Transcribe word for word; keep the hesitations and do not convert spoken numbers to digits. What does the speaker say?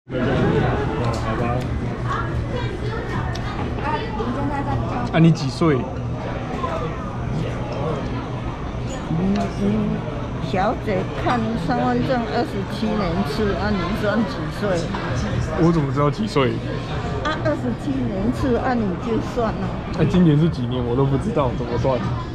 好吧。啊，你几岁？ 嗯嗯，小姐看身份证二十七年次，啊，你算几岁？ 我怎么知道几岁？ 啊，二十七年次，啊，你就算了。 哎、今年是几年我都不知道，怎么算？